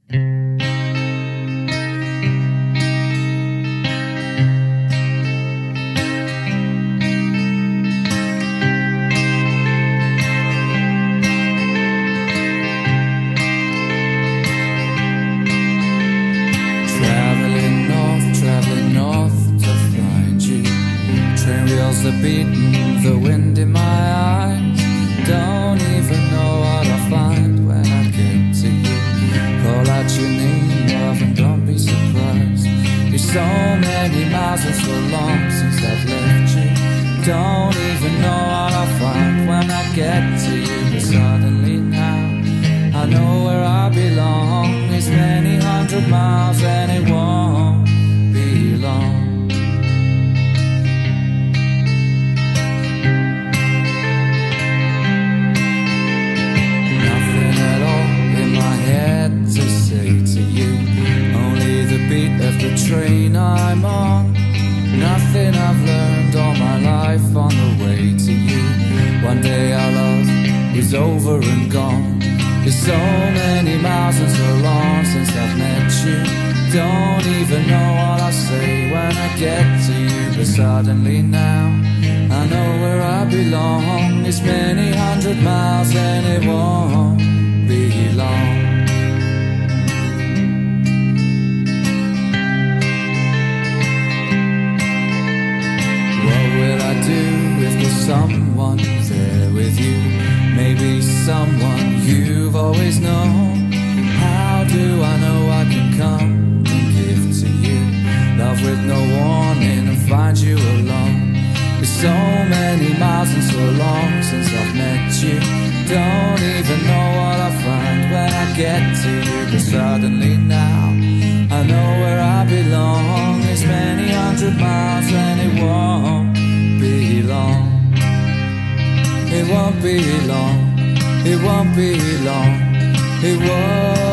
Traveling north to find you. Train wheels are beating, the wind in my eyes. Don't even know what I'll find when I get to you. Call out your name, love, and don't be surprised. It's so many miles and so long since I've left you. Don't even know what I'll find when I get to you. But suddenly now I know where I belong. It's many hundred miles and it won't be long. Nothing at all in my head to say to you. Only the beat of the train I'm on. Nothing I've learned all my life on the way to you. One day our love is over and gone. There's so many miles and so long since I've met you. Don't even know what I'll say when I get to you. But suddenly now I know where I belong. It's many hundred miles and it won't be long. What will I do if there's someone there with you? Maybe someone you've always known. How do I know I can come and give to you love with no warning and find you alone? There's so many miles and so long since I've met you. Don't even know what I'll find when I get to you. But suddenly now I know where I belong. It's many hundred miles and it won't be long. It won't be long, it won't be long, it won't.